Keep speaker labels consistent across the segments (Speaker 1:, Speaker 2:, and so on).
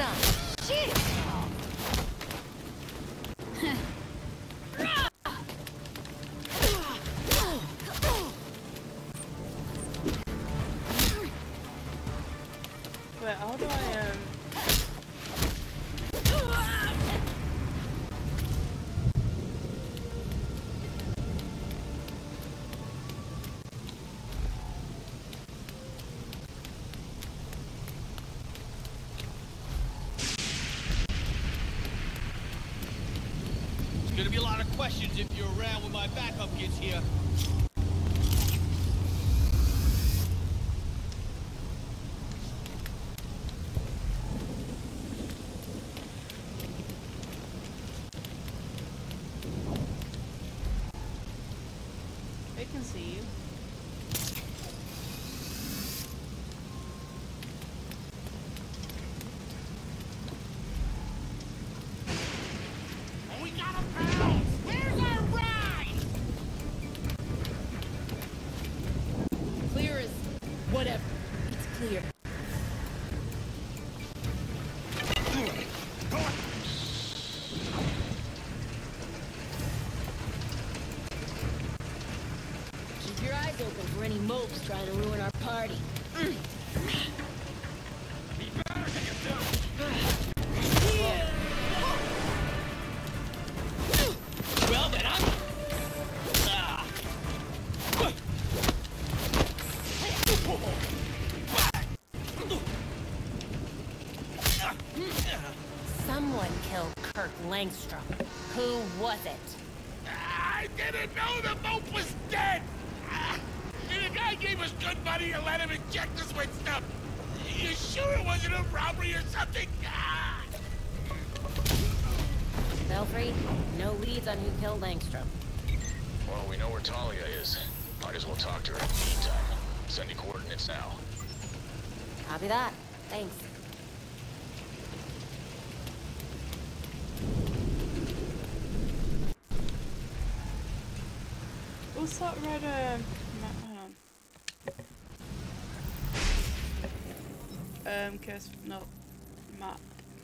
Speaker 1: Shit!
Speaker 2: Wait, how do I
Speaker 3: There's gonna be a lot of questions if you're around when my backup gets here.
Speaker 2: I can see you.
Speaker 3: Oh, we got a bounce! Where's our ride?
Speaker 1: Clear as whatever. It's clear. Keep your eyes open for any mopes trying to ruin our party.
Speaker 3: He better take it down! Well, then I'm... Ah.
Speaker 1: Someone killed Kirk Langstrom. Who was it?
Speaker 3: I didn't know the mope was dead! The guy gave us good money and let him inject us with stuff! You sure it wasn't a robbery or something?
Speaker 1: Belfry, no leads on who killed Langstrom.
Speaker 4: Well, we know where Talia is. Might as well talk to her in the meantime. Sending coordinates now.
Speaker 1: Copy that. Thanks.
Speaker 2: What's that red, hang on. Case, no, map.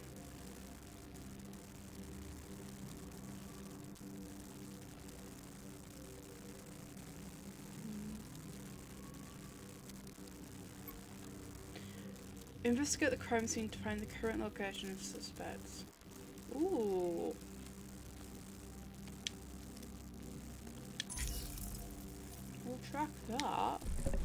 Speaker 2: Investigate the crime scene to find the current location of suspects. Ooh. We'll track that.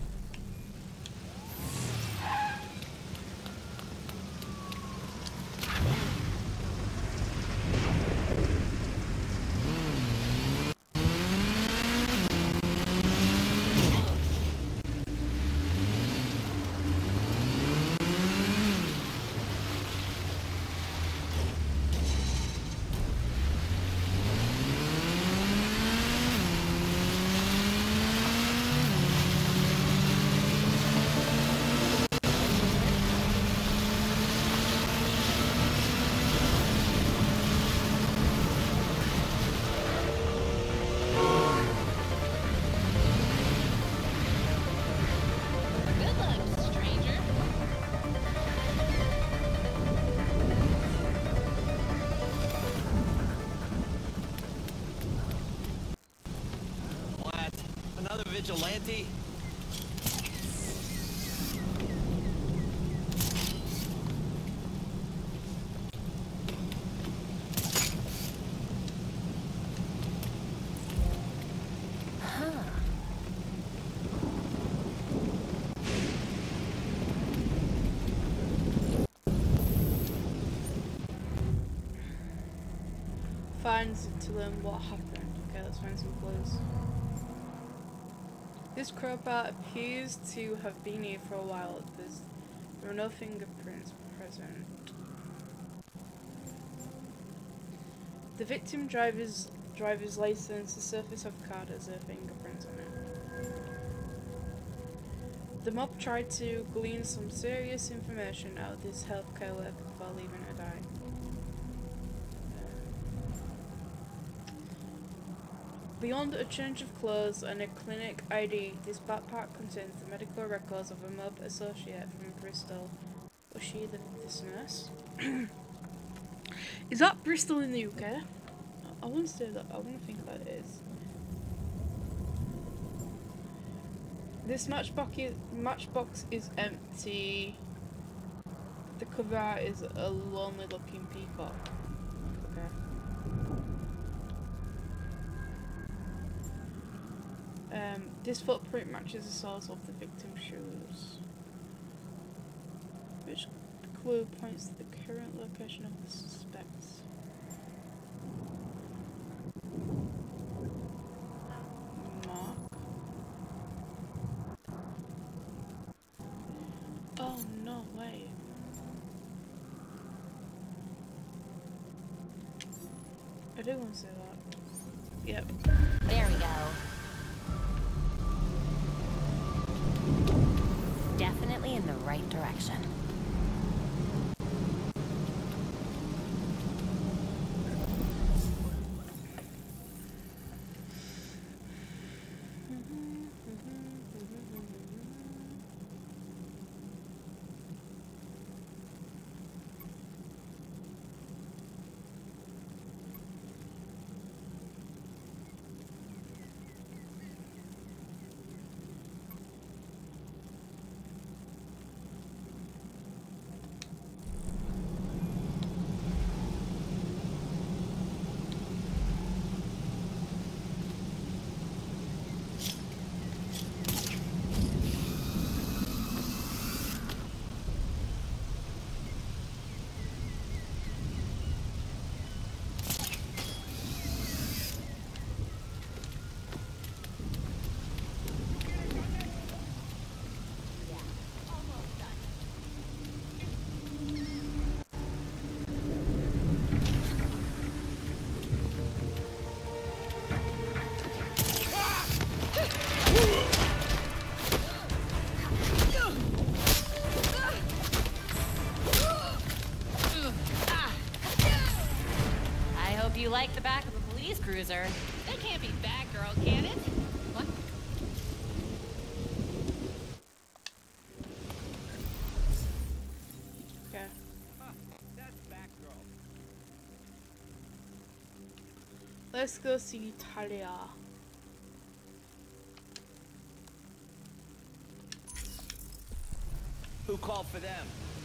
Speaker 1: Good luck, stranger.
Speaker 3: What? Another vigilante?
Speaker 1: Huh.
Speaker 2: Finds to learn what happened. Okay, let's find some clues. This crowbar appears to have been here for a while. There are no fingerprints present. The victim driver's license, the surface of the card has a fingerprint on it. The mob tried to glean some serious information out of this healthcare worker before leaving her die. Beyond a change of clothes and a clinic ID, this backpack contains the medical records of a mob associate from Bristol Was she this nurse? Is that Bristol in the UK? I want to say that. I want to think that it is. This matchbox is empty. The cover art is a lonely looking peacock. Okay. This footprint matches the soles of the victim's shoes. Which clue points to the current location of the suspects? Mark. Oh, no way. I do want to say that. Yep.
Speaker 1: There we go. Definitely in the right direction. You like the back of a police cruiser. That can't be Batgirl, can it? What?
Speaker 2: Okay.
Speaker 3: Huh, that's Batgirl.
Speaker 2: Let's go see Talia.
Speaker 3: Who called for them?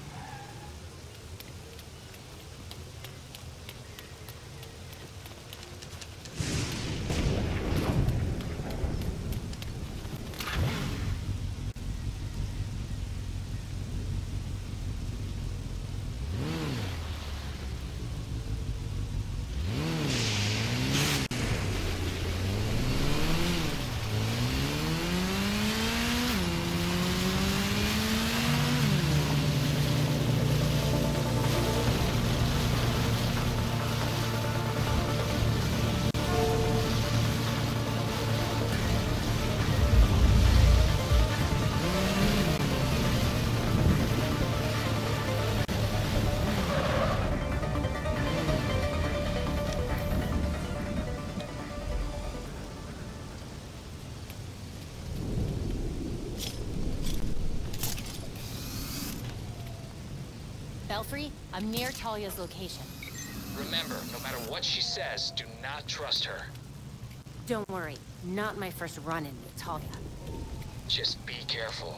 Speaker 1: Belfry, I'm near Talia's location.
Speaker 4: Remember, no matter what she says, do not trust her.
Speaker 1: Don't worry, not my first run-in with Talia.
Speaker 4: Just be careful.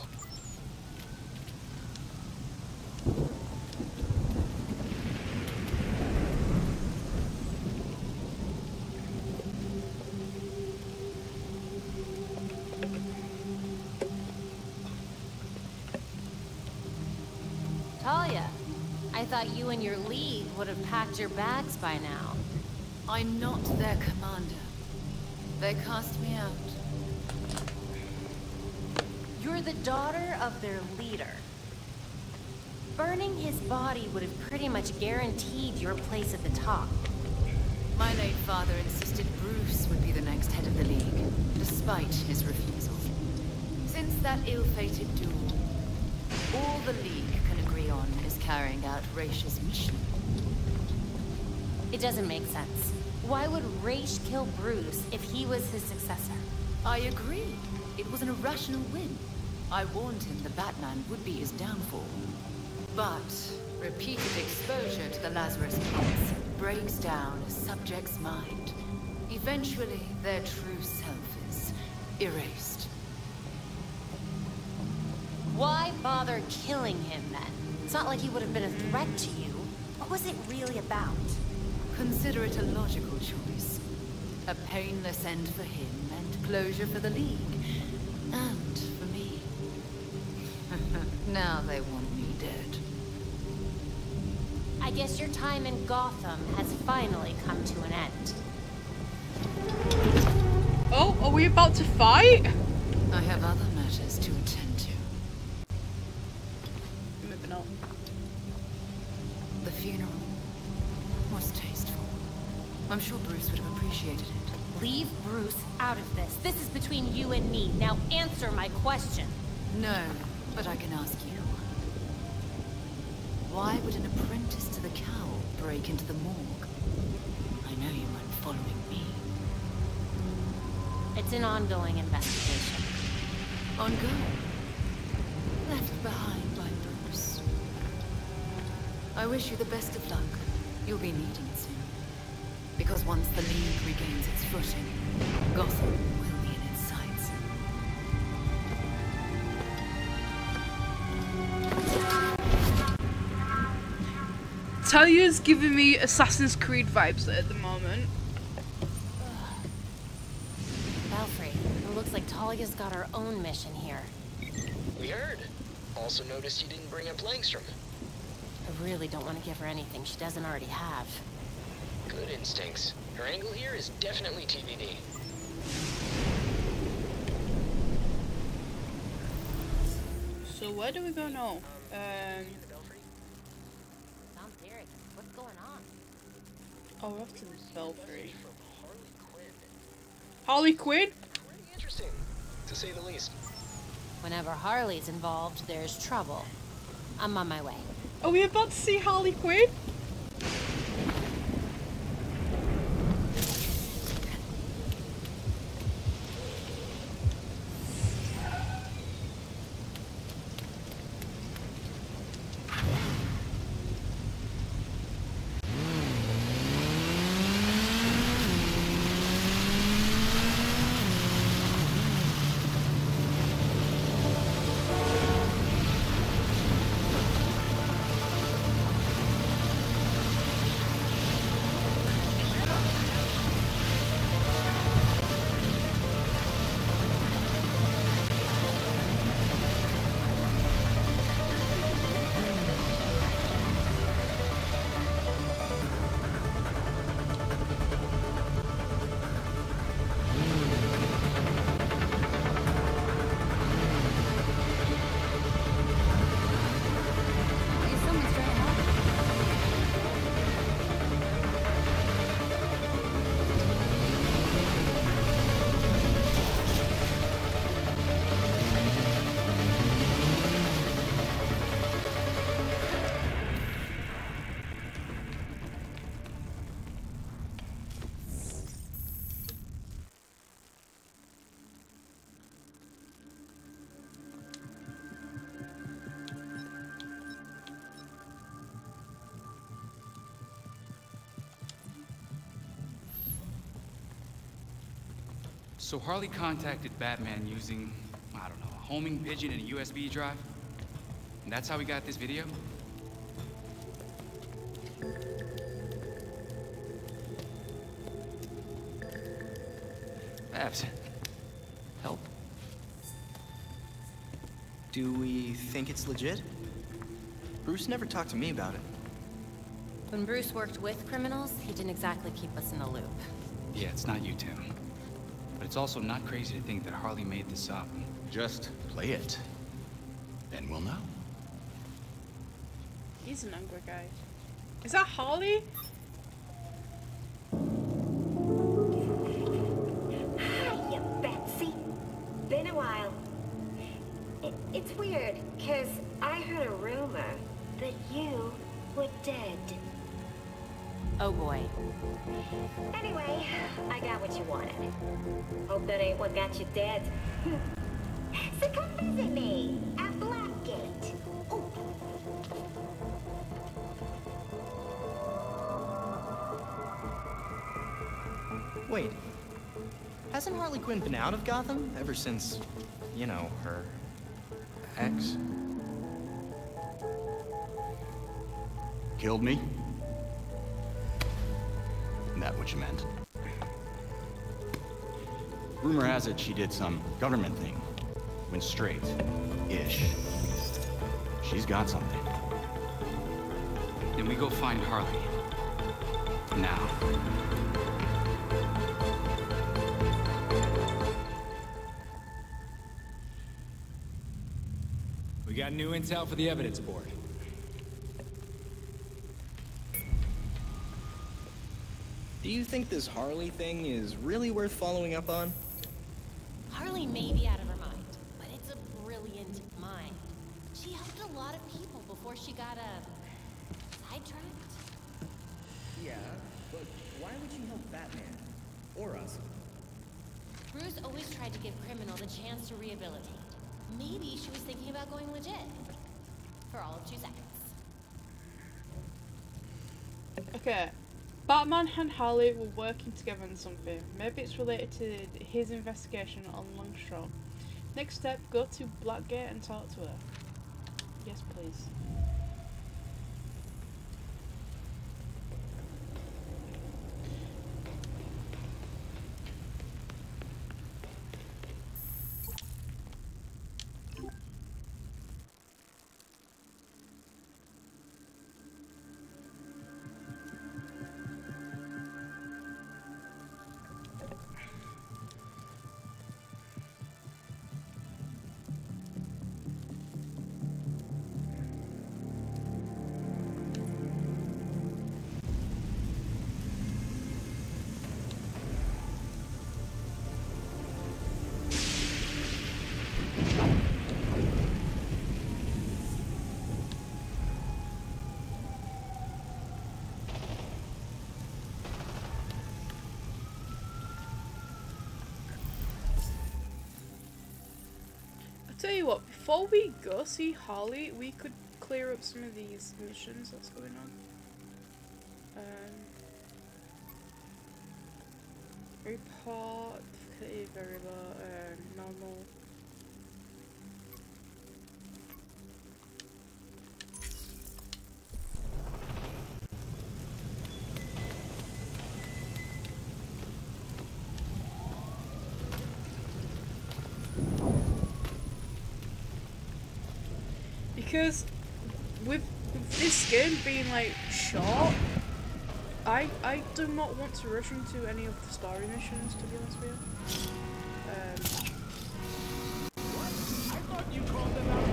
Speaker 1: Talia, I thought you and your league would have packed your bags by now.
Speaker 5: I'm not their commander. They cast me out.
Speaker 1: You're the daughter of their leader. Burning his body would have pretty much guaranteed your place at the top.
Speaker 5: My late father insisted Bruce would be the next head of the League, despite his refusal. Since that ill-fated duel, all the League can agree on is carrying out Raish's mission.
Speaker 1: It doesn't make sense. Why would Raish kill Bruce if he was his successor?
Speaker 5: I agree. It was an irrational whim. I warned him the Batman would be his downfall. But repeated exposure to the Lazarus Pits breaks down a subject's mind. Eventually, their true self is erased.
Speaker 1: Why bother killing him then? It's not like he would have been a threat to you. What was it really about?
Speaker 5: Consider it a logical choice. A painless end for him and closure for the League. And for me. Now they want me dead.
Speaker 1: I guess your time in Gotham has finally come to an end.
Speaker 2: Oh, are we about to fight?
Speaker 5: I have other matters to attend to.
Speaker 2: Moving on.
Speaker 5: The funeral was tasteful. I'm sure Bruce would have appreciated it.
Speaker 1: Leave Bruce out of this. This is between you and me. Now answer my question.
Speaker 5: No, but I can ask you. Why would an apprentice to the cowl break into the morgue? I know you weren't following me.
Speaker 1: It's an ongoing investigation.
Speaker 5: Ongoing. Left behind by Bruce. I wish you the best of luck. You'll be needing it soon. Because once the League regains its footing, Gotham will be in its sights.
Speaker 2: Talia's giving me Assassin's Creed vibes at the moment.
Speaker 1: Belfry, it looks like Talia's got her own mission here.
Speaker 4: We heard. Also noticed you didn't bring up Langstrom.
Speaker 1: I really don't want to give her anything she doesn't already have.
Speaker 4: Good instincts. Her angle here is definitely TBD.
Speaker 2: So where do we go now?
Speaker 1: Tom Derek, what's going on?
Speaker 2: Oh, we're off to the Belfry. Harley Quinn?
Speaker 4: Pretty interesting, to say the least.
Speaker 1: Whenever Harley's involved, there's trouble. I'm on my way.
Speaker 2: Are we about to see Harley Quinn?
Speaker 6: So Harley contacted Batman using, I don't know, a homing pigeon and a USB drive? And that's how we got this video? Babs, help.
Speaker 7: Do we think it's legit? Bruce never talked to me about it.
Speaker 1: When Bruce worked with criminals, he didn't exactly keep us in the loop.
Speaker 6: Yeah, it's not you, Tim. But it's also not crazy to think that Harley made this up.
Speaker 7: Just play it. Then we'll know.
Speaker 2: He's an angry guy. Is that Harley?
Speaker 8: Hiya, Betsy. Been a while. It's weird, because I heard a rumor that you were dead.
Speaker 1: Oh boy.
Speaker 8: Anyway, I got what you wanted. Hope that ain't what got you dead. So come visit me at Blackgate. Ooh.
Speaker 7: Wait. Hasn't Harley Quinn been out of Gotham ever since, you know, her ex?
Speaker 9: Killed me? Isn't that what you meant? Rumor has it she did some government thing. Went straight-ish. She's got something.
Speaker 6: Then we go find Harley. Now.
Speaker 10: We got new intel for the evidence board.
Speaker 7: Do you think this Harley thing is really worth following up on?
Speaker 1: Harley may be out of her mind, but it's a brilliant mind. She helped a lot of people before she got sidetracked.
Speaker 11: Yeah, but why would she help Batman? Or us?
Speaker 1: Bruce always tried to give criminals a chance to rehabilitate. Maybe she was thinking about going legit. For all of 2 seconds.
Speaker 2: Okay. Batman and Harley were working together on something. Maybe it's related to his investigation on Longstrom. Next step, go to Blackgate and talk to her. Yes, please. Tell you what, before we go see Harley, we could clear up some of these missions that's going on. Report, difficulty, variable, normal. Because with this game being like short, I do not want to rush into any of the story missions, to be honest with you.
Speaker 3: I thought you called them out.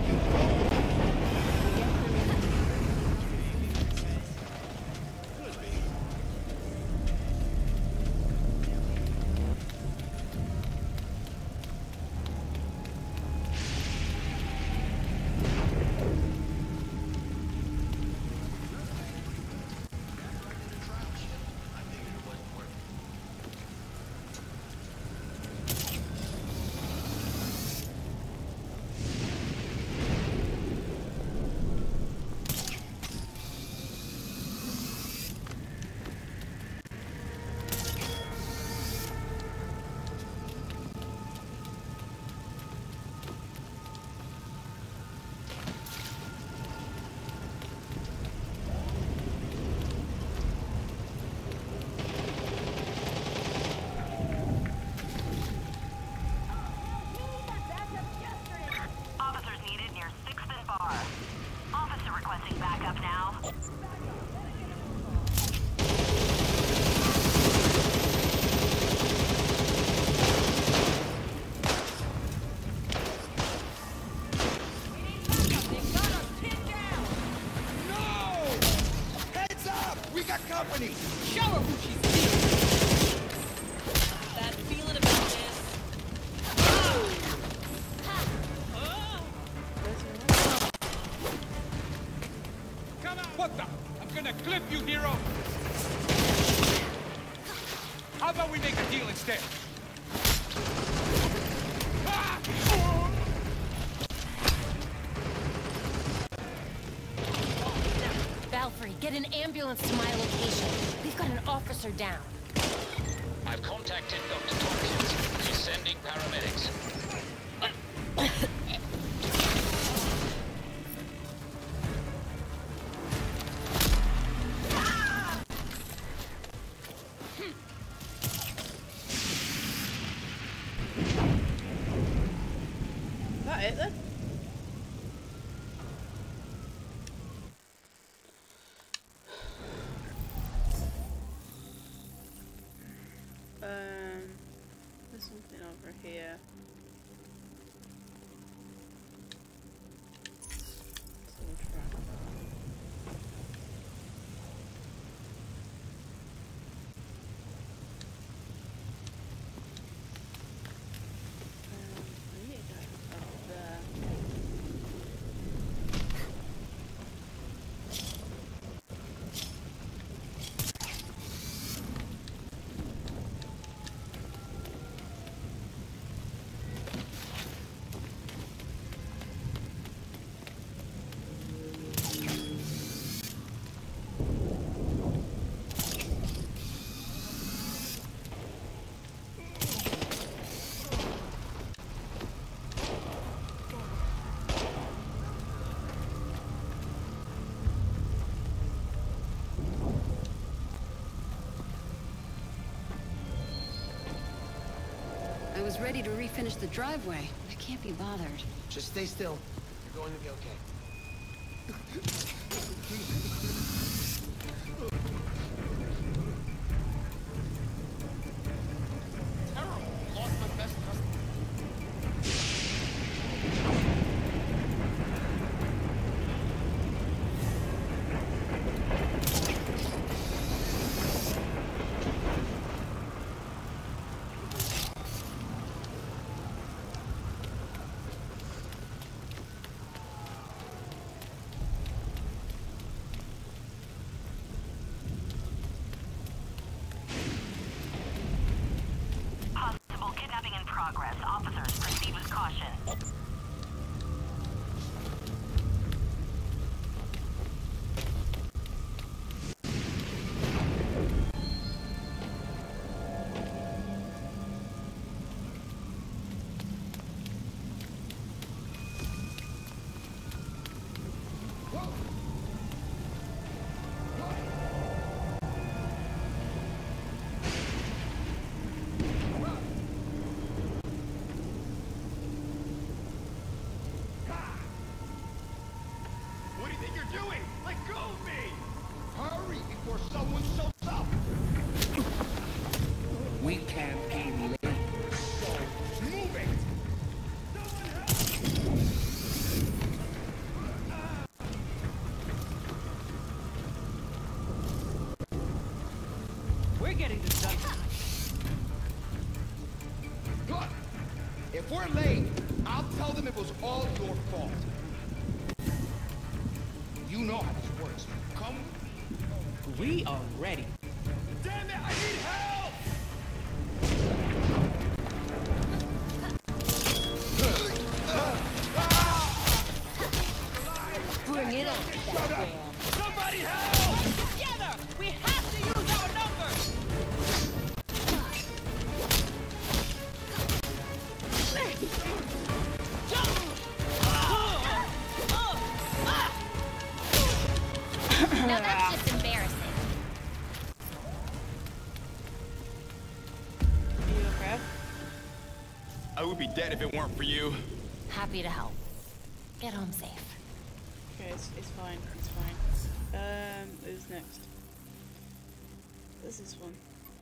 Speaker 12: Show her who she's feeling. That feeling about this.
Speaker 10: Come on! What the? I'm gonna clip you, hero! How about we make a deal instead?
Speaker 1: Belfry, get an ambulance to my location. We've got an officer down.
Speaker 4: I've contacted Dr. Tompkins. She's sending paramedics.
Speaker 2: Is that it then? There's something over here. So we'll try. I need to go up there.
Speaker 5: I was ready to refinish the driveway. I can't be bothered.
Speaker 13: Just stay still. You're going to be okay.
Speaker 3: Terrible. Lost my best customer.
Speaker 14: Progress. Officers, proceed with caution.
Speaker 3: Doing? Let go of me! Hurry before someone shows up!
Speaker 10: We can't be late.
Speaker 3: So, move it!
Speaker 12: We're getting this done.
Speaker 3: Look! If we're late, I'll tell them it was all your fault. You know how this works. Come.
Speaker 12: We are ready.
Speaker 3: Damn it! I need help!
Speaker 1: Bring it on, Batman.
Speaker 3: Somebody help!
Speaker 12: Together, we have to use our numbers.
Speaker 1: Now that's just embarrassing.
Speaker 2: Are you okay?
Speaker 9: I would be dead if it weren't for you.
Speaker 1: Happy to help. Get home safe.
Speaker 2: Okay, it's fine. It's fine. Who's next? This is one.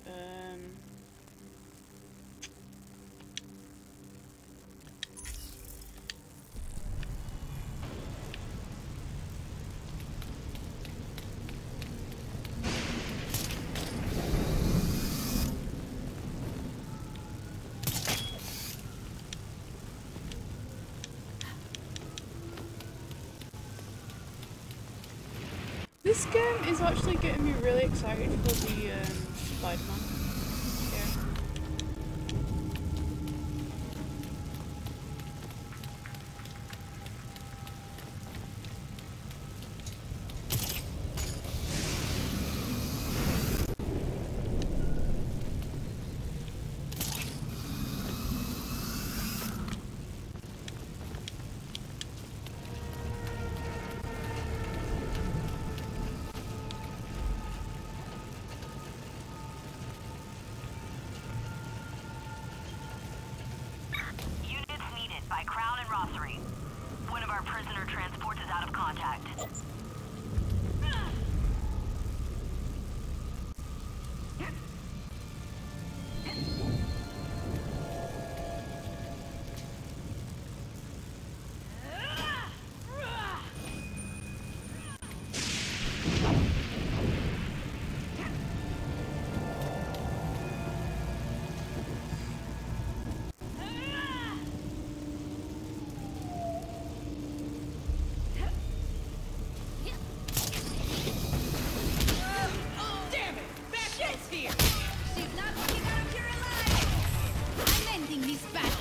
Speaker 2: This game is actually getting me really excited for the Spider-Man game.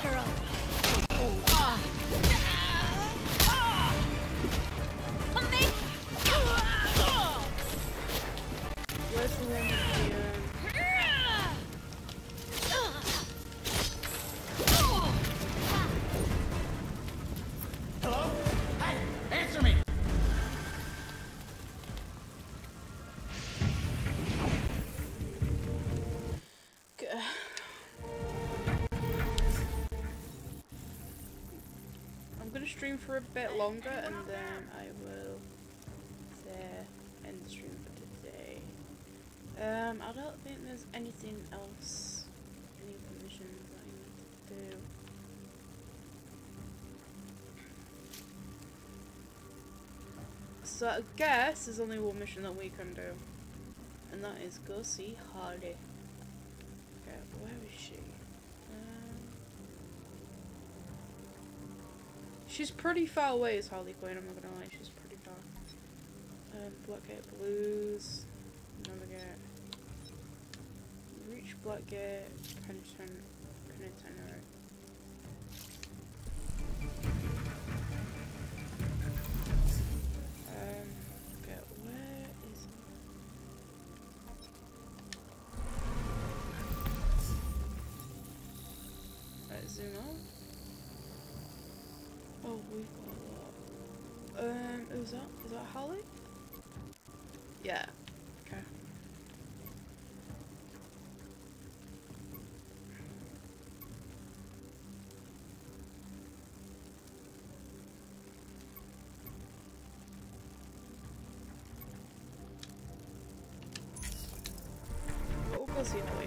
Speaker 12: girl.
Speaker 2: Where's the one here?
Speaker 10: Hello? Hey, answer me!
Speaker 2: I'm gonna stream for a bit longer and then I will end the stream for today. I don't think there's anything else, any other missions that I need to do. So I guess there's only one mission that we can do, and that is go see Harley. Okay, where is she? She's pretty far away as Harley Quinn, I'm not gonna lie, she's pretty far. Blackgate Blues, navigate. Reach Blackgate, Penitentiary. Okay, where is it? Right, zoom out. Oh, we've got a lot. Who's that? Is that Harley? Yeah. Okay. We'll go see Harley.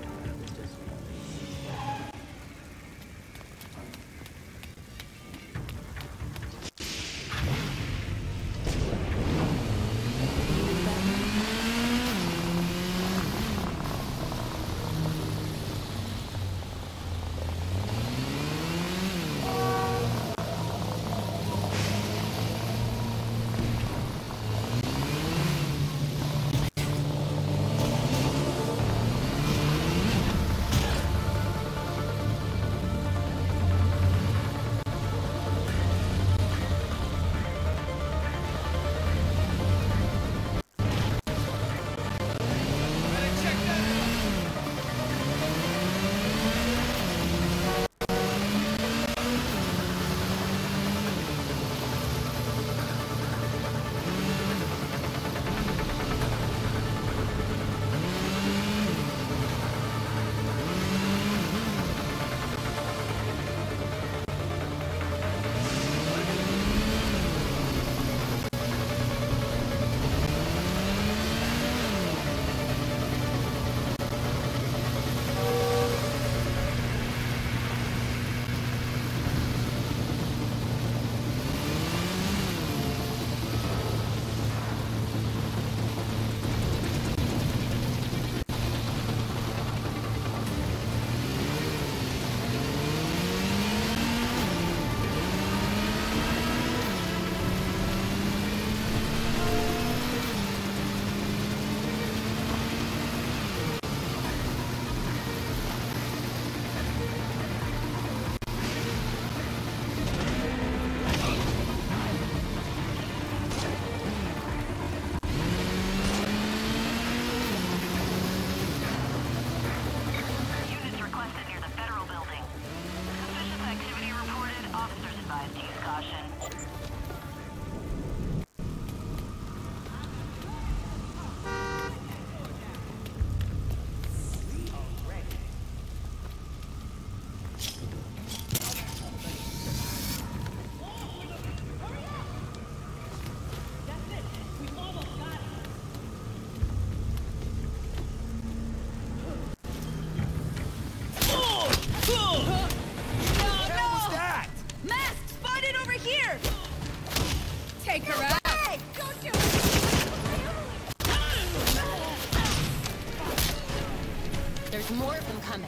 Speaker 12: Take her out. Hey, don't do it.
Speaker 1: There's more of them coming.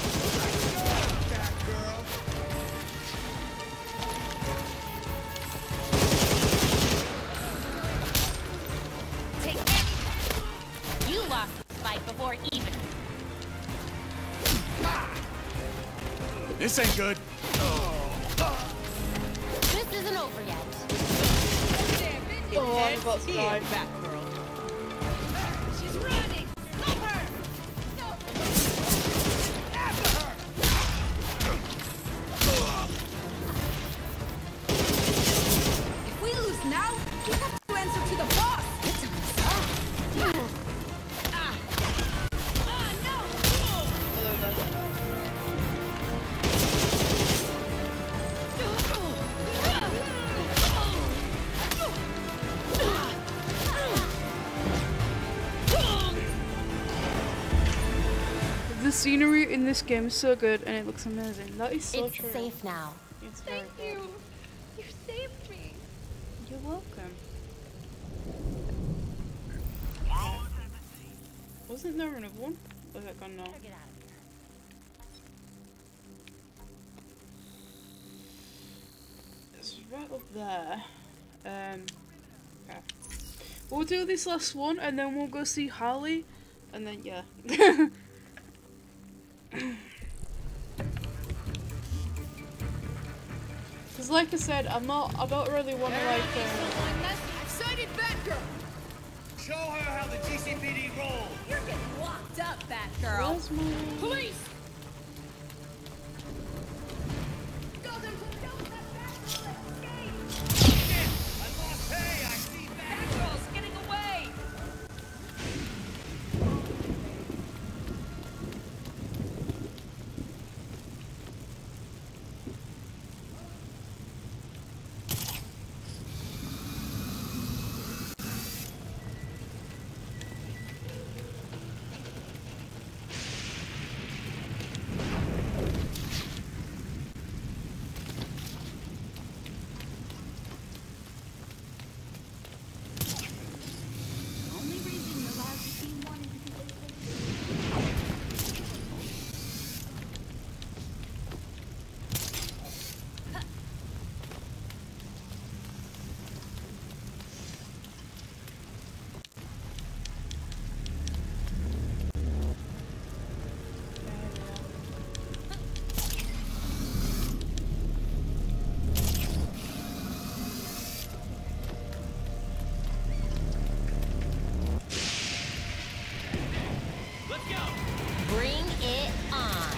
Speaker 1: Take that. You lost the fight before even.
Speaker 3: This ain't good.
Speaker 1: This isn't over yet.
Speaker 2: Oh, I'm about to die.
Speaker 12: Batgirl.
Speaker 1: She's running. Stop her. Stop.
Speaker 3: After her!
Speaker 12: If we lose now, we have to answer to the boss. It's a
Speaker 2: The scenery in this game is so good and it looks amazing. That is so
Speaker 1: It's
Speaker 2: true.
Speaker 1: safe now.
Speaker 2: It's very
Speaker 12: Thank
Speaker 2: good.
Speaker 12: you. You saved me.
Speaker 2: You're welcome. Wasn't there another one? Or is that gone now?
Speaker 1: Get out of here.
Speaker 2: It's right up there. Okay. We'll do this last one and then we'll go see Harley and then yeah. Cause like I said, I don't really want to like
Speaker 12: Excited Batgirl.
Speaker 10: Show her how the GCPD rolls.
Speaker 12: You're getting locked up, Batgirl.
Speaker 2: where's my...
Speaker 12: Police. Gotham, don't let Batgirl escape.
Speaker 10: I lost pay. I see that.
Speaker 12: Batgirl's getting away.
Speaker 1: Bring it on.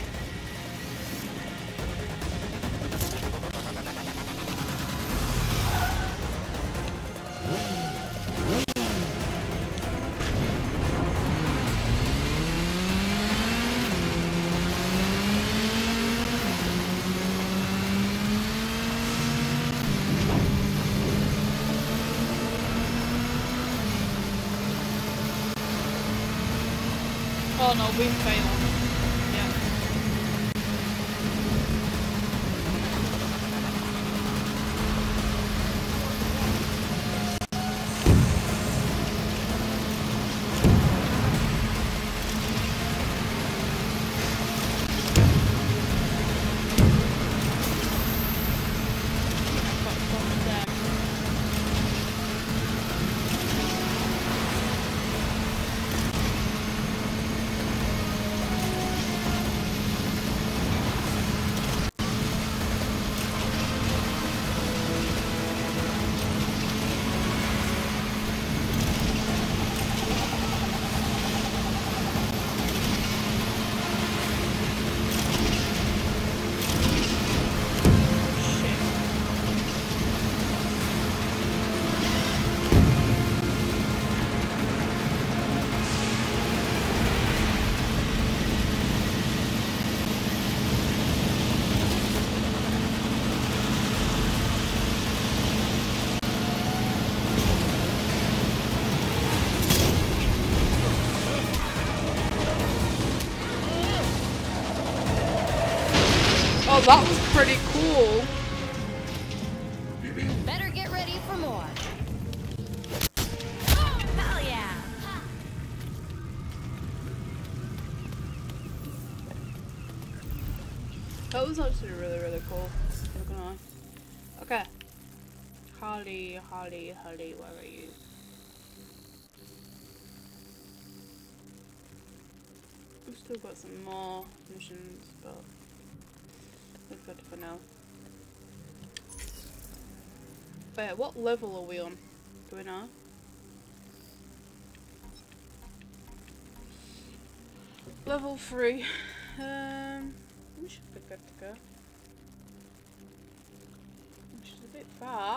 Speaker 2: Oh no, we failed. Yeah. Oh, that was pretty cool.
Speaker 1: Better get ready for more. Oh, hell yeah.
Speaker 2: That was actually really, really cool. Not gonna lie. Okay. Harley, where are you? We've still got some more missions, but We're good for now. But what level are we on? Do we know? Level 3. We should be good to go. Which is a bit far.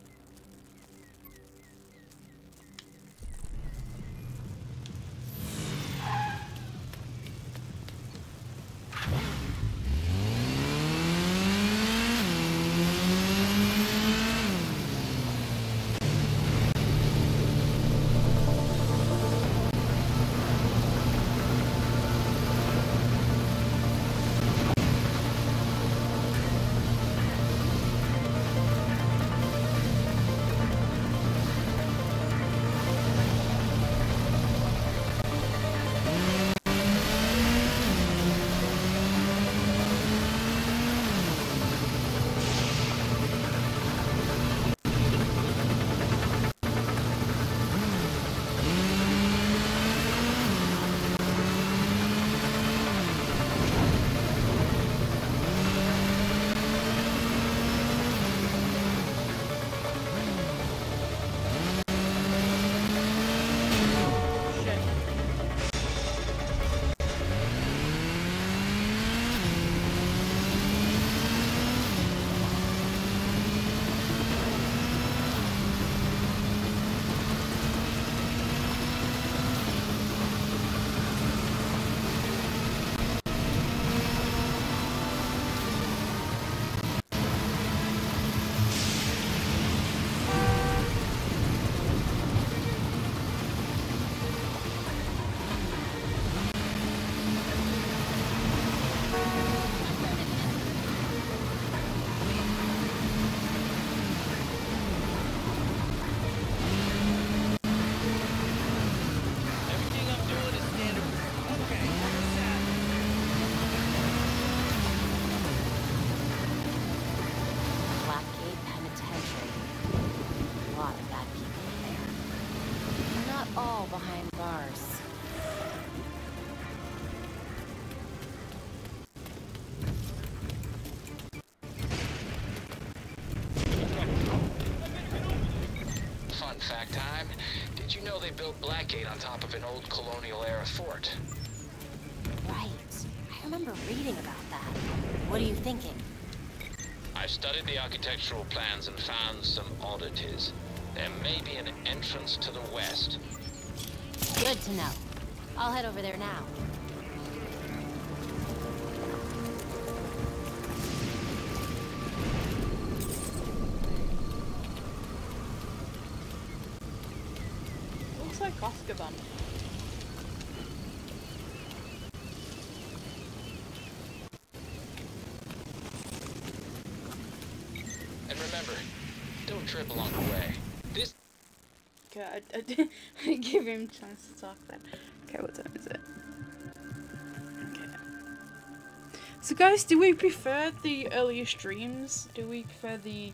Speaker 1: All behind bars.
Speaker 4: Fun fact time. Did you know they built Blackgate on top of an old colonial-era fort?
Speaker 1: Right. I remember reading about that. What are you thinking?
Speaker 4: I studied the architectural plans and found some oddities. There may be an entrance to the west.
Speaker 1: Good to know. I'll head over there now.
Speaker 2: Looks like Azkaban.
Speaker 4: And remember, don't trip along the way. This...
Speaker 2: Okay, I didn't give him a chance to talk then. Okay, what time is it? Okay. So guys, do we prefer the earlier streams? Do we prefer the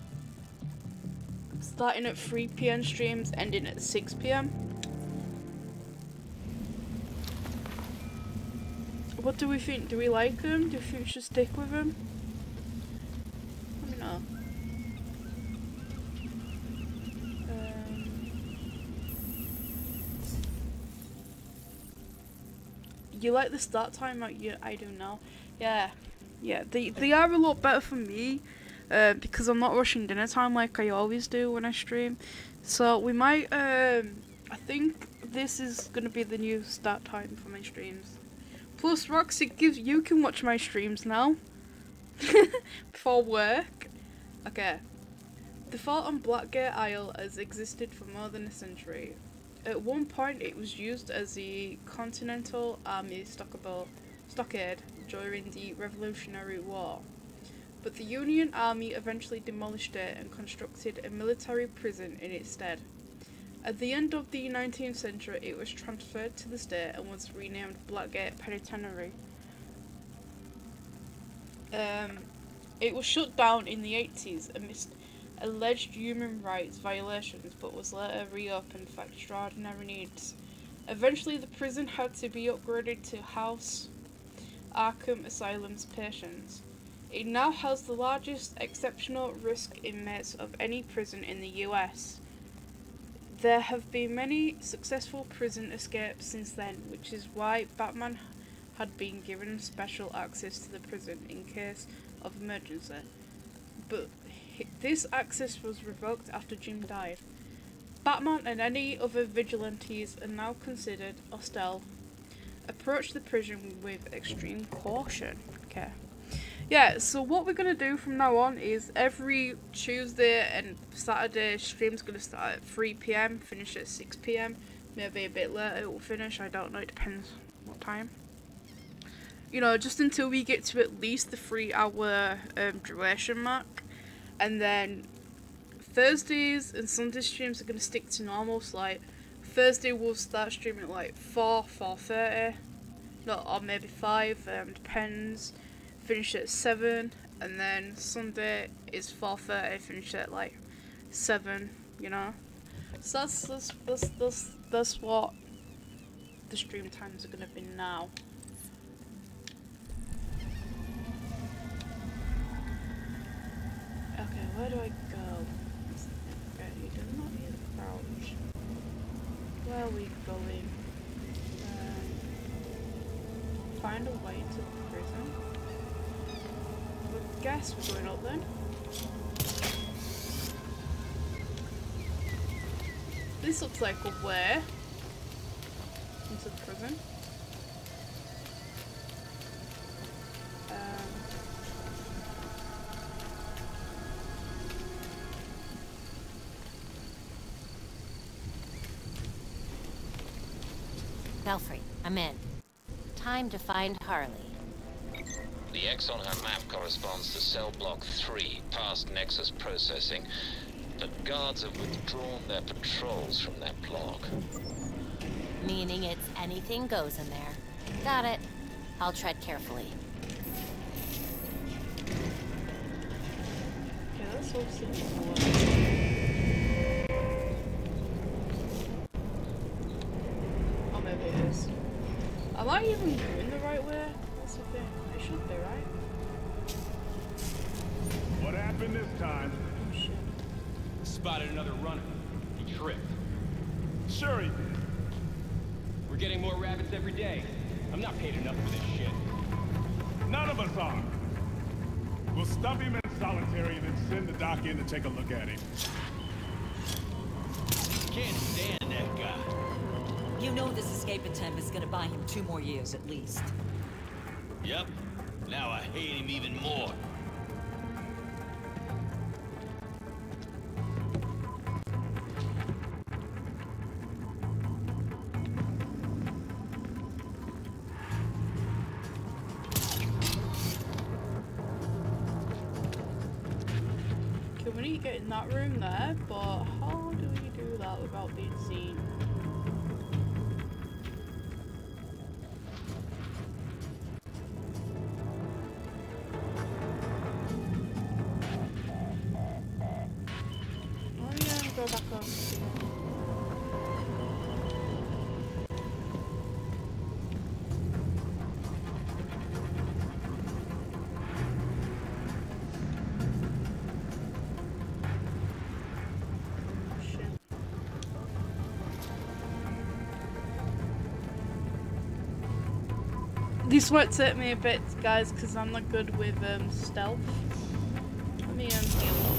Speaker 2: starting at 3 PM streams, ending at 6 PM? What do we think? Do we like them? Do we think we should stick with them? Let me know. You like the start time? Yeah, I do now. Yeah, they are a lot better for me because I'm not rushing dinner time like I always do when I stream. So we might. I think this is gonna be the new start time for my streams. Plus, Rox, you can watch my streams now before work. Okay. The fort on Blackgate Isle has existed for more than a century. At one point, it was used as the Continental Army stockade during the Revolutionary War, but the Union Army eventually demolished it and constructed a military prison in its stead. At the end of the 19th century, it was transferred to the state and was renamed Blackgate Penitentiary. It was shut down in the 80s amidst alleged human rights violations, but was later reopened for extraordinary needs. Eventually, the prison had to be upgraded to house Arkham Asylum's patients. It now has the largest exceptional risk inmates of any prison in the US. There have been many successful prison escapes since then, which is why Batman had been given special access to the prison in case of emergency. But this access was revoked after Jim died. Batman and any other vigilantes are now considered hostile. Approach the prison with extreme caution. Okay. Yeah, so what we're going to do from now on is every Tuesday and Saturday stream's going to start at 3 PM, finish at 6 PM. Maybe a bit later it will finish, I don't know, it depends what time. You know, just until we get to at least the 3-hour duration mark. And then Thursdays and Sunday streams are going to stick to normal, so like Thursday we'll start streaming at like 4:30, no, or maybe 5, depends. Finish at 7, and then Sunday is 4:30, finish at like 7, you know. So that's what the stream times are gonna be now. Okay, where do I go? Okay, you do not need a crouch. Where are we going? Find a way to the prison. I guess we're going up then. This looks like a way into the prison.
Speaker 1: Belfry, I'm in. Time to find Harley.
Speaker 4: The X on her map corresponds to cell block 3, past Nexus processing. But guards have withdrawn their patrols from that block.
Speaker 1: Meaning it's anything goes in there. Got it. I'll tread carefully.
Speaker 2: Okay, let's hope so. Oh, maybe it is. Am I even going the right way? That's the thing. I should be, right?
Speaker 3: What happened this time?
Speaker 2: Oh, shit.
Speaker 10: Spotted another runner. He tripped.
Speaker 3: Sure he did.
Speaker 10: We're getting more rabbits every day. I'm not paid enough for this shit.
Speaker 3: None of us are. We'll stuff him in solitary and then send the doc in to take a look at him.
Speaker 10: Can't stand that guy.
Speaker 12: You know this escape attempt is gonna buy him 2 more years at least.
Speaker 10: Yep. Now I hate him even more.
Speaker 2: Okay, we need to get in that room there, but how do we do that without being seen? Oh yeah, go back up. This might take me a bit, guys, because I'm not good with stealth. Let me heal up.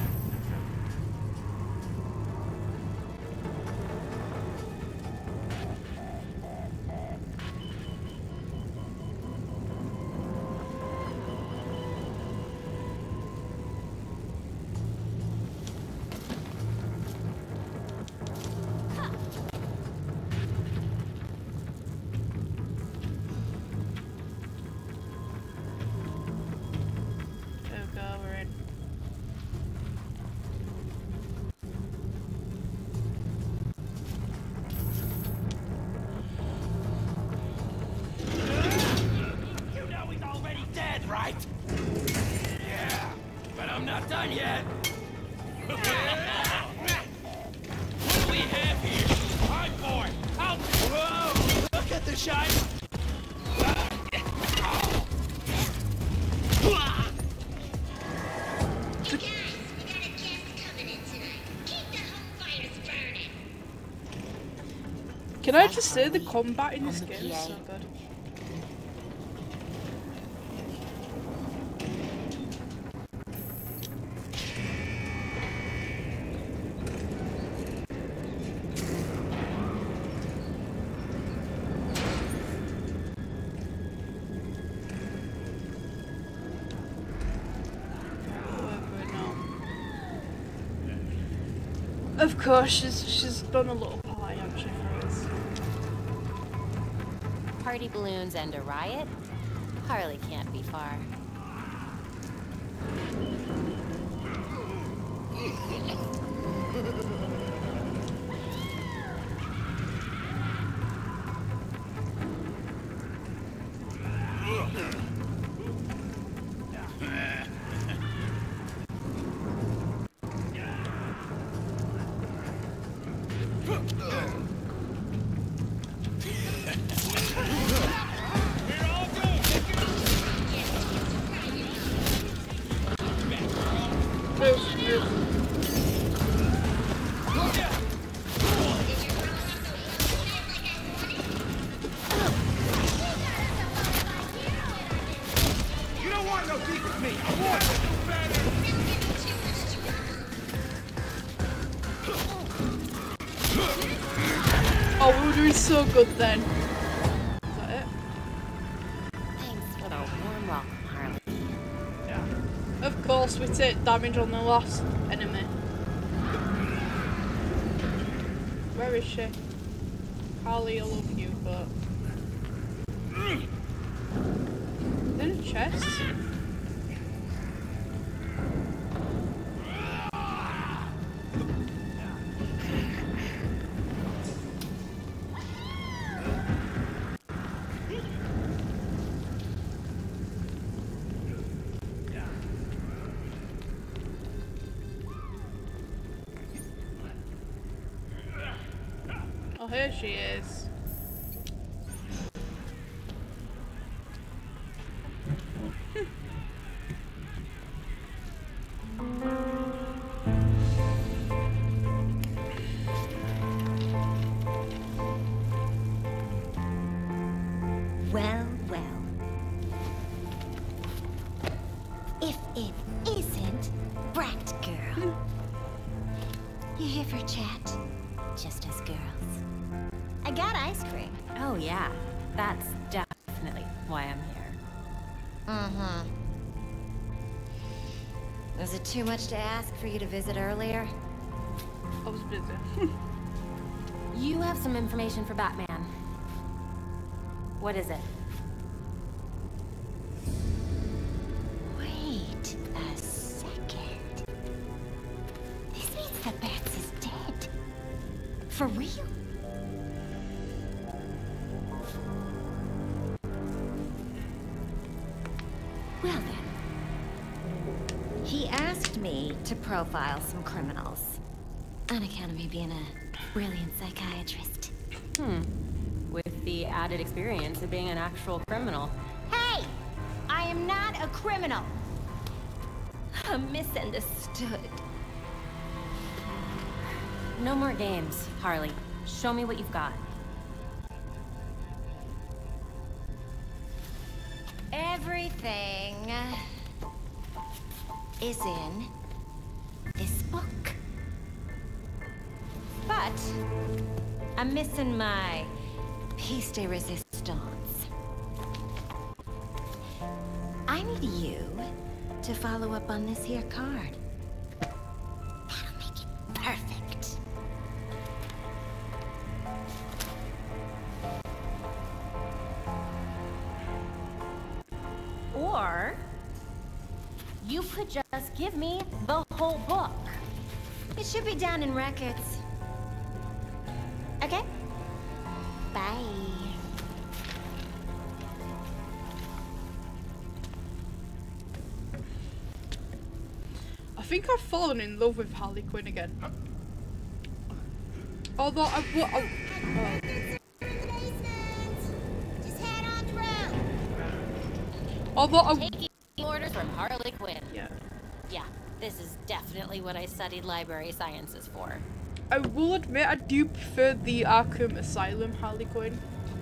Speaker 10: Done yet. What do we have here? High boy! Out! Whoa! Look at the shine!
Speaker 2: Can I just say the combat in this game is so good? Of course, she's done a little pie, hasn't she, for us?
Speaker 1: Party balloons and a riot? Harley can't be far.
Speaker 2: Oh, we were doing so good then. Is that it?
Speaker 1: Thanks for the warm welcome, Harley.
Speaker 2: Yeah. Of course, we take damage on the last enemy. Where is she? Harley, I love you, but... Is there a chest? Oh, here she is.
Speaker 8: Well, well. If it isn't Brat Girl. You here for chat? Just as girls. I got ice cream.
Speaker 1: Oh yeah, that's definitely why I'm here.
Speaker 8: Mm-hmm. Was it too much to ask for you to visit earlier?
Speaker 2: I was busy.
Speaker 1: You have some information for Batman. What is it?
Speaker 8: Wait a second. This means that Bats is dead. For real? Well then. He asked me to profile some criminals. On account of me being a brilliant psychiatrist.
Speaker 1: With the added experience of being an actual criminal.
Speaker 8: Hey! I am not a criminal! I'm misunderstood.
Speaker 1: No more games, Harley. Show me what you've got.
Speaker 8: Everything is in this book. But I'm missing my piece de resistance. I need you to follow up on this here card. That'll make it perfect.
Speaker 1: Or you could just give me the whole book.
Speaker 8: It should be down in records. Okay? Bye.
Speaker 2: I think I've fallen in love with Harley Quinn again. Although I
Speaker 1: Taking orders from Harley Quinn.
Speaker 2: Yeah.
Speaker 1: Yeah, this is definitely what I studied library sciences for.
Speaker 2: I will admit I do prefer the Arkham Asylum Harley Quinn.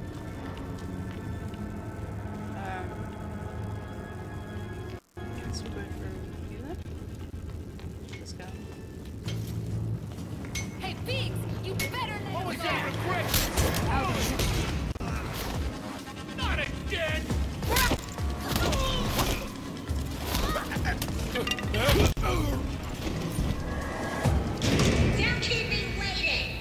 Speaker 2: Guess we're going for here then. Let's go.
Speaker 12: Hey, Pigs! You better let
Speaker 3: What
Speaker 12: him
Speaker 3: was
Speaker 12: go!
Speaker 3: that regret? Not again!
Speaker 8: Don't keep me waiting!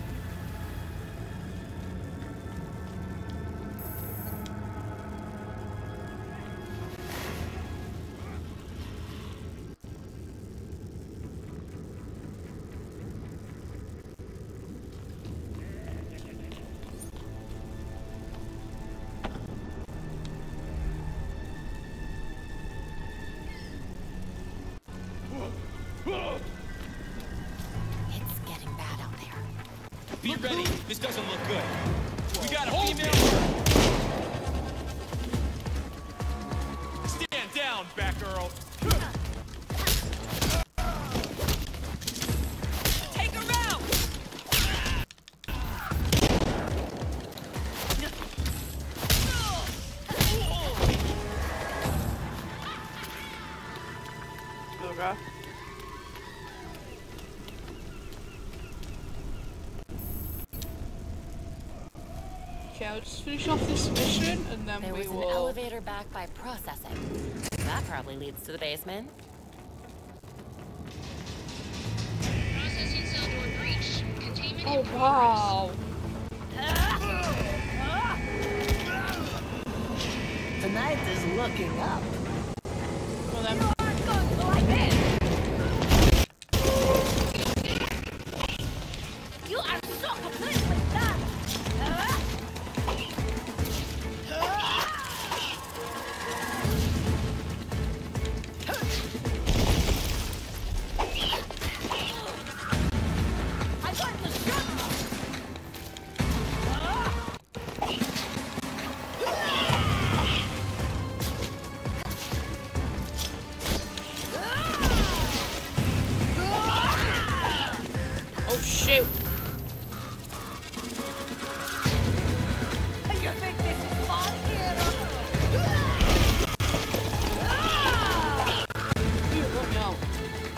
Speaker 1: It's getting bad out there.
Speaker 10: Be ready. This doesn't look good. We got a female. Stand down, Batgirl.
Speaker 12: Take her out!
Speaker 2: Okay. Okay, I'll just finish off this mission and then
Speaker 1: There
Speaker 2: we
Speaker 1: was an
Speaker 2: will.
Speaker 1: elevator back by processing. That probably leads to the basement.
Speaker 14: Processing cell door breach. Containment
Speaker 2: Oh
Speaker 14: in progress.
Speaker 2: wow!
Speaker 13: Tonight is looking up.
Speaker 2: Well then.
Speaker 12: You aren't going to like this! You are so completely done! I'm going to shoot you!
Speaker 2: Oh shoot!
Speaker 12: You think this is fun, hero?
Speaker 2: Dude, let me out.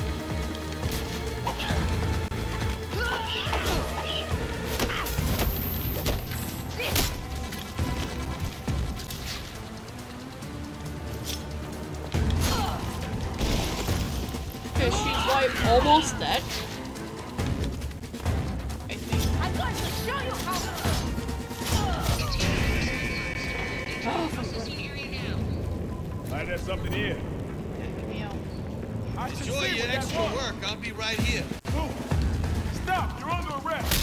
Speaker 2: Okay, she's like almost dead. I think.
Speaker 12: I'm going to show you how
Speaker 14: Processing area now.
Speaker 3: Might have something here.
Speaker 2: Let me out.
Speaker 15: Enjoy your extra work. I'll be right here.
Speaker 3: Stop! You're under arrest!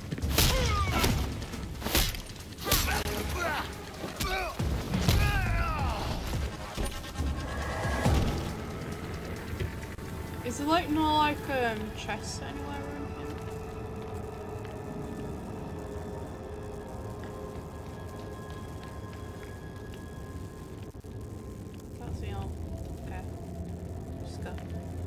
Speaker 2: Is there like no like chests anywhere or anything? Can't see all. Okay. Just go.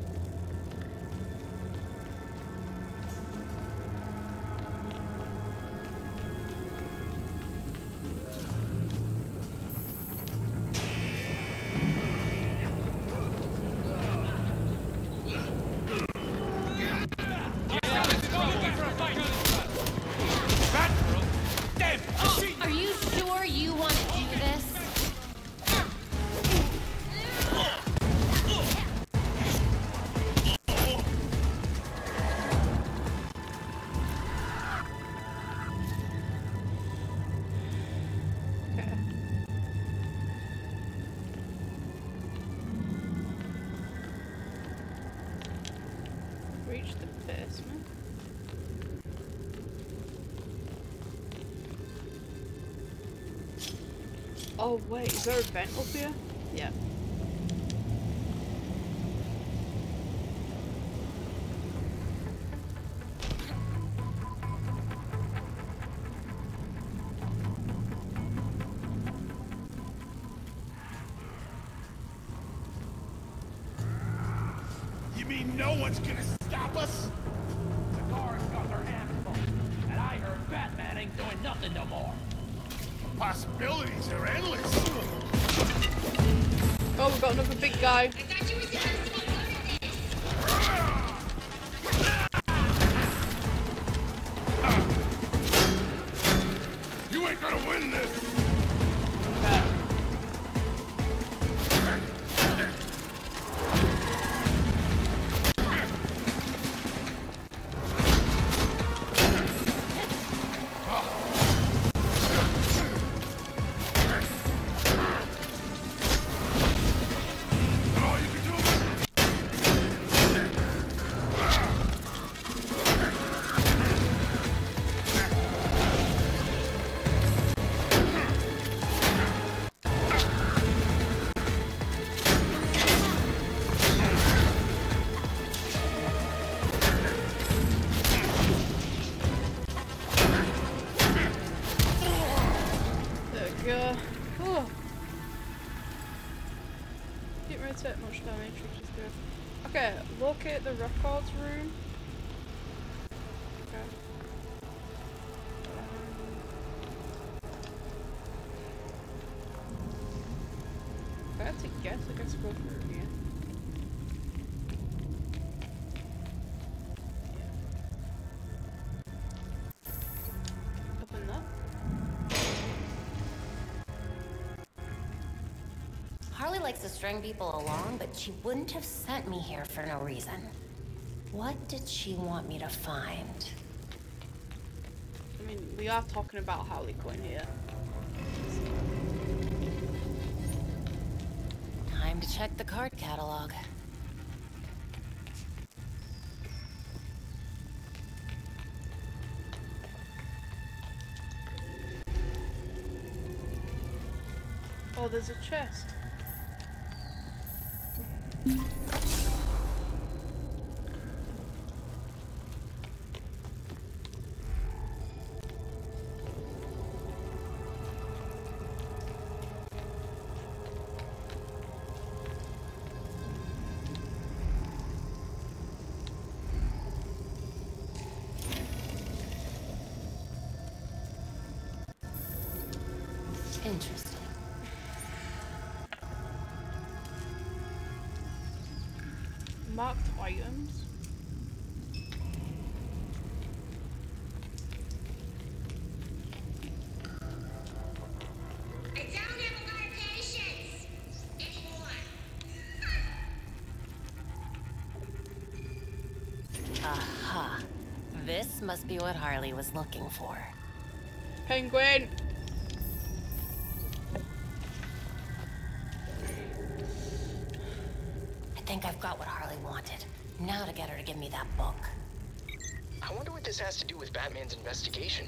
Speaker 1: Are you sure you want to do this?
Speaker 2: Okay. Reach the basement. Oh wait, is there a vent up here? Yeah.
Speaker 3: You mean no one's gonna stop us? The guards got their ain't doing nothing no more. Possibilities are endless.
Speaker 2: Oh, we've got another big guy.
Speaker 3: You ain't gonna win this.
Speaker 2: Okay, locate the records room. Okay. If I had to guess, I guess go through here. Open that.
Speaker 1: Harley likes to string people along, but she wouldn't have sent me here for no reason. What did she want me to find?
Speaker 2: I mean, we are talking about Harley Quinn here.
Speaker 1: Time to check the card catalog.
Speaker 2: Oh, there's a chest.
Speaker 1: Interesting.
Speaker 2: Marked items.
Speaker 14: I don't have a lot of patience anymore.
Speaker 1: Aha. This must be what Harley was looking for.
Speaker 2: Penguin.
Speaker 1: I think I've got what Harley wanted. Now to get her to give me that book.
Speaker 16: I wonder what this has to do with Batman's investigation.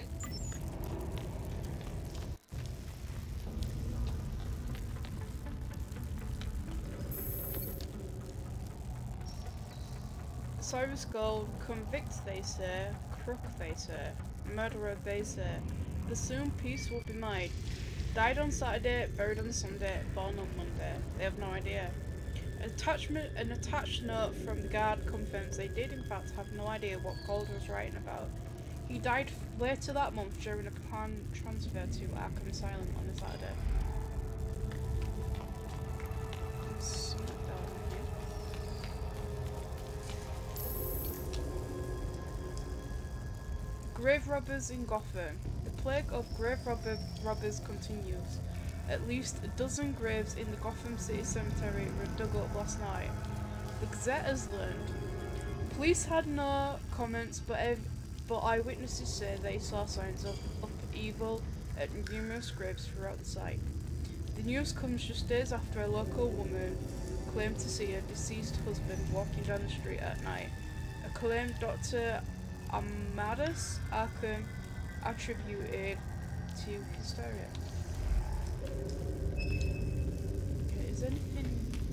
Speaker 2: Cyrus Gold, convict they say, crook they say, murderer they say, but soon peace will be made. Died on Saturday, buried on Sunday, born on Monday. They have no idea. An attached note from the guard confirms they did in fact have no idea what Gold was writing about. He died later that month during a planned transfer to Arkham Asylum on a Saturday. Grave robbers in Gotham. The plague of grave robbers continues. At least a dozen graves in the Gotham City Cemetery were dug up last night. The Gazette has learned. Police had no comments, but eyewitnesses say they saw signs of upheaval at numerous graves throughout the site. The news comes just days after a local woman claimed to see her deceased husband walking down the street at night. A claim Dr. Amadeus Arkham attributed to hysteria. Okay, is anything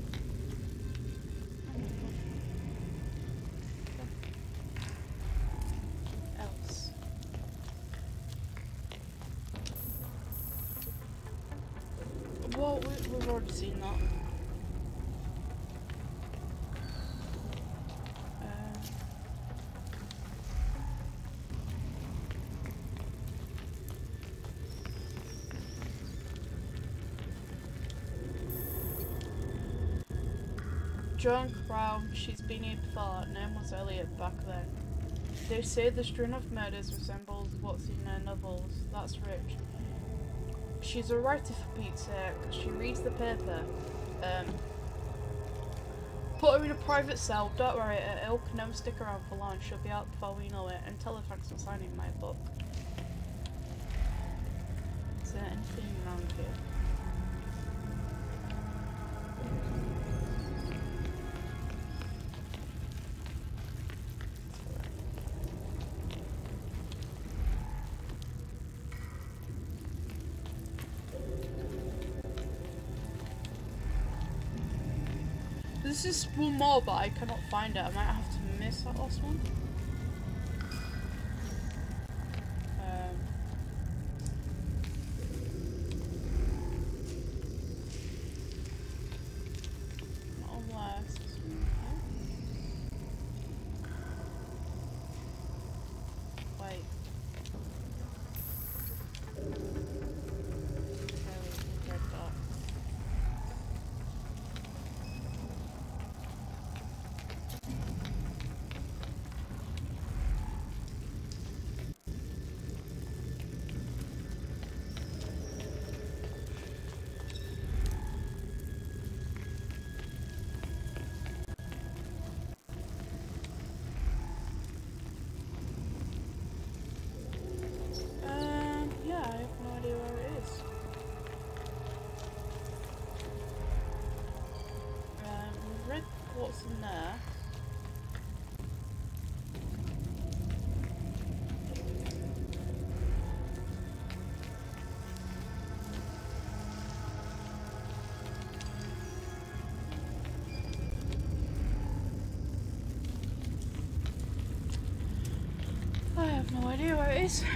Speaker 2: else? Well, we've already seen that. Joan Crow, she's been here before. Her name was Elliot back then. They say the string of murders resembles what's in their novels. That's rich. She's a writer for Pete's sake. She reads the paper. Put her in a private cell. Don't worry, her ilk never stick around for long. She'll be out before we know it. And tell her thanks for signing my book. Is there anything around here? This is one more, but I cannot find it. I might have to miss that last one. Not unless this one here. Wait. Red dot. Yeah, I have no idea where it is. We've read what's in there. I have no idea where it is.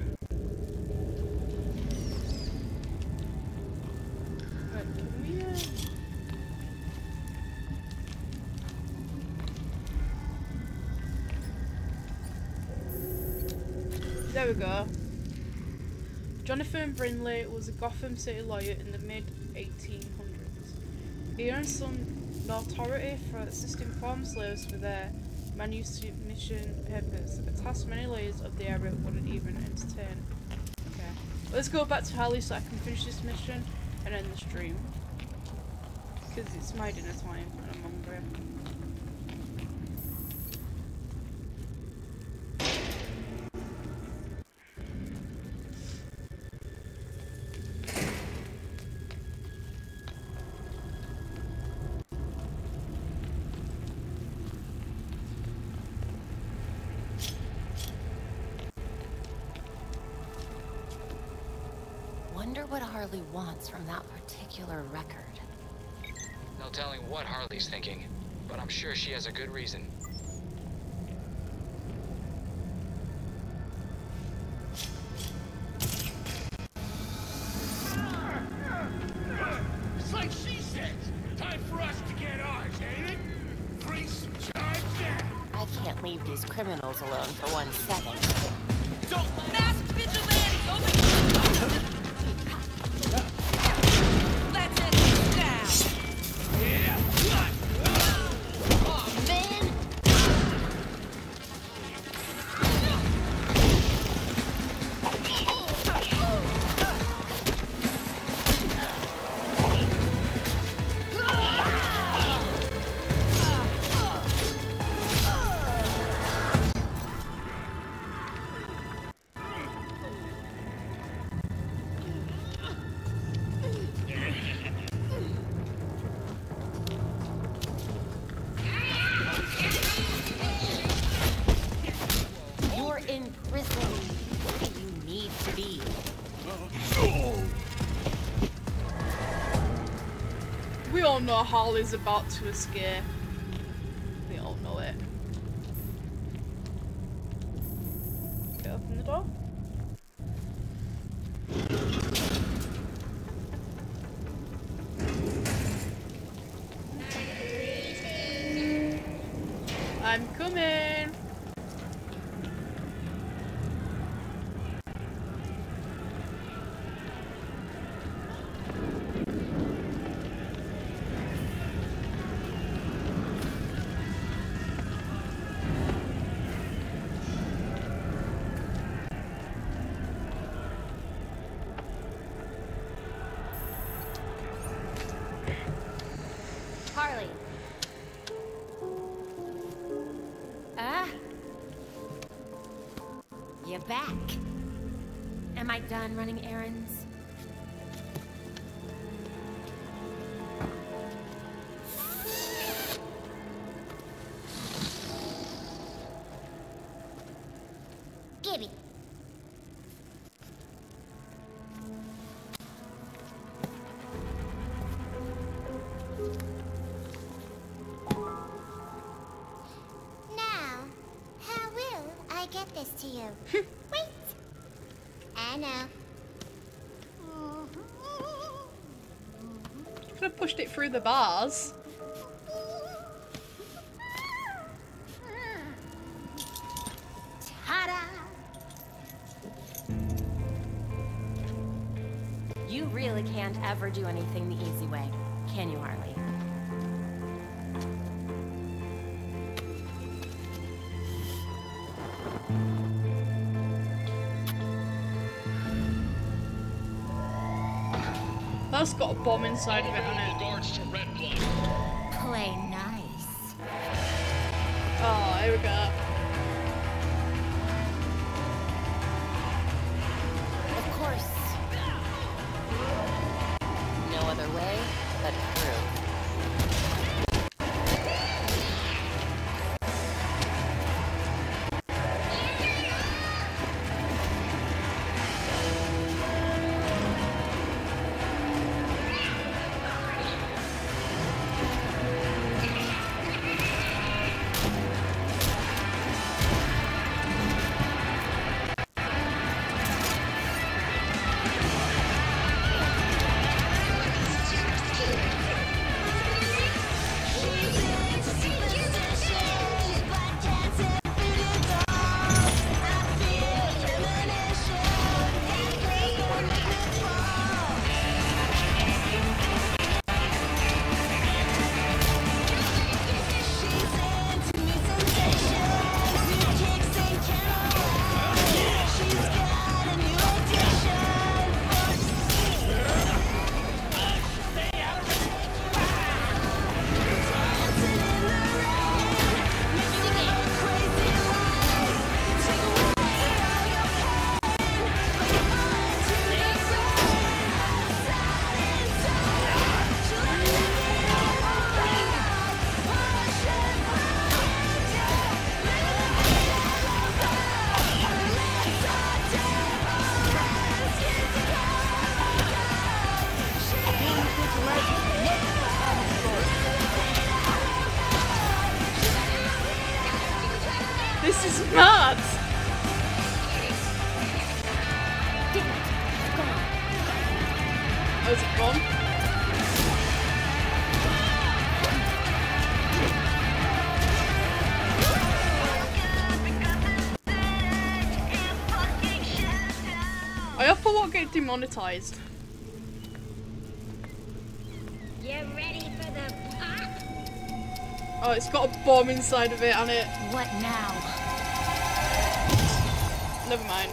Speaker 2: There we go. Jonathan Brinley was a Gotham City lawyer in the mid-1800s. He earned some notoriety for assisting former slaves with their manumission papers, a task many lawyers of the area wouldn't even entertain. Okay, let's go back to Harley so I can finish this mission and end the stream. Because it's my dinner time and I'm hungry.
Speaker 1: Wonder what Harley wants from that particular record.
Speaker 16: No telling what Harley's thinking, but I'm sure she has a good reason.
Speaker 3: It's like she says. Time for us to get ours, ain't it? Free some charge down.
Speaker 1: I can't leave these criminals alone for 1 second.
Speaker 12: Don't mask vigilantes! Open! Let's end this now!
Speaker 3: Yeah!
Speaker 1: Oh, man! In prison where you need to be.
Speaker 2: We all know Harley's about to escape. We all know it. Okay, open the door. I'm coming.
Speaker 1: Harley. You're back. Am I done running errands?
Speaker 14: Gibby. Now, how will I get this to you? Wait. I know.
Speaker 2: Could have pushed it through the bars.
Speaker 1: Ta-da! You really can't ever do anything the easy way, can you, Harley?
Speaker 2: That's got a bomb inside of it, hasn't it?
Speaker 1: Play nice.
Speaker 2: Oh, here we go.
Speaker 1: Of course. No other way but through.
Speaker 2: This is mad! Oh, is it gone? I hope I won't get demonetized.
Speaker 14: You ready for the pop?
Speaker 2: Oh, it's got a bomb inside of it, hasn't it?
Speaker 1: What now?
Speaker 2: Never mind.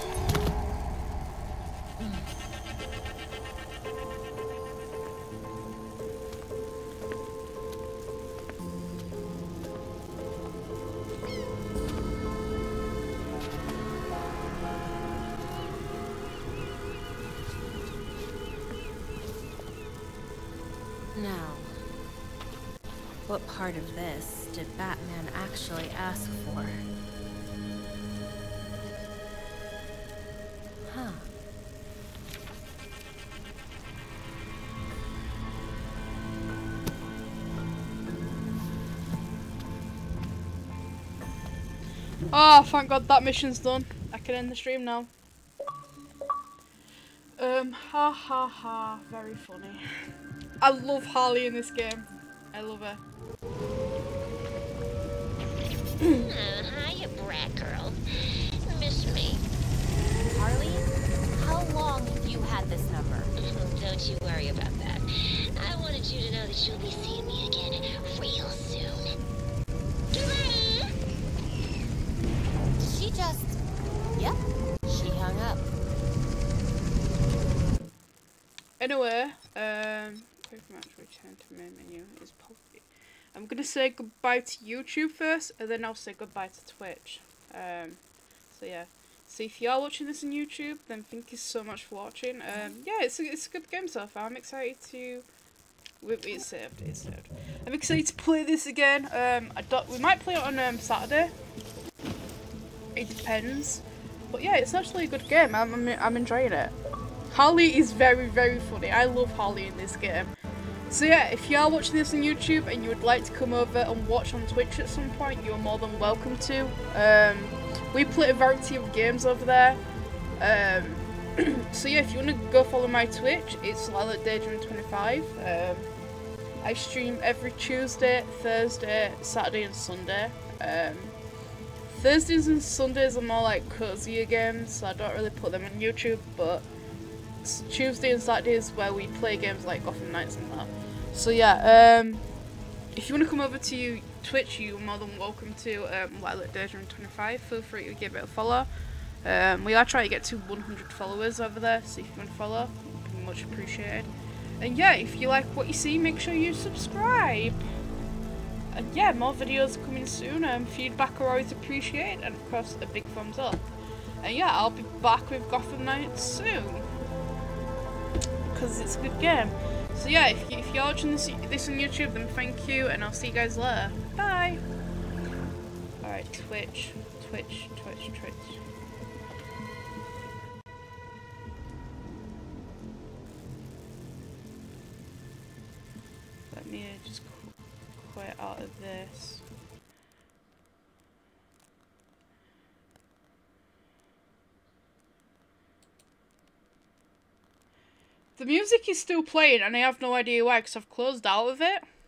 Speaker 1: Now, what part of this did Batman actually ask for? Huh.
Speaker 2: Oh, thank God that mission's done. I can end the stream now. Ha ha ha, very funny. I love Harley in this game. I love her.
Speaker 14: Hiya, brat girl. Miss me.
Speaker 1: Harley, how long have you had this number?
Speaker 14: Don't you worry about that. I wanted you to know that you'll be seeing me again real soon. Goodbye!
Speaker 1: She just... Yep, she hung up.
Speaker 2: Anyway, return to main menu is probably... I'm gonna say goodbye to YouTube first, and then I'll say goodbye to Twitch. So yeah. So if you are watching this on YouTube, then thank you so much for watching. Yeah, it's a good game so far. I'm excited to... It's saved. I'm excited to play this again. We might play it on Saturday. It depends. But yeah, it's actually a good game. I'm enjoying it. Harley is very, very funny. I love Harley in this game. So yeah, if you are watching this on YouTube and you would like to come over and watch on Twitch at some point, you're more than welcome to. We play a variety of games over there. So yeah, if you want to go follow my Twitch, it's LilaDaydream25. I stream every Tuesday, Thursday, Saturday and Sunday. Thursdays and Sundays are more like cozier games, so I don't really put them on YouTube, but Tuesday and Saturday is where we play games like Gotham Nights and that. So yeah, if you want to come over to Twitch, you're more than welcome to. LilaDaydream25, feel free to give it a follow. We are trying to get to 100 followers over there, so if you want to follow, it'd be much appreciated. And yeah, if you like what you see, make sure you subscribe. And yeah, more videos are coming soon. Feedback are always appreciated, and of course a big thumbs up. And yeah, I'll be back with Gotham Knights soon, because it's a good game. So yeah, if you're watching this on YouTube, then thank you, and I'll see you guys later. Bye! Alright, Twitch. Let me just quit out of this. The music is still playing and I have no idea why, because I've closed out of it.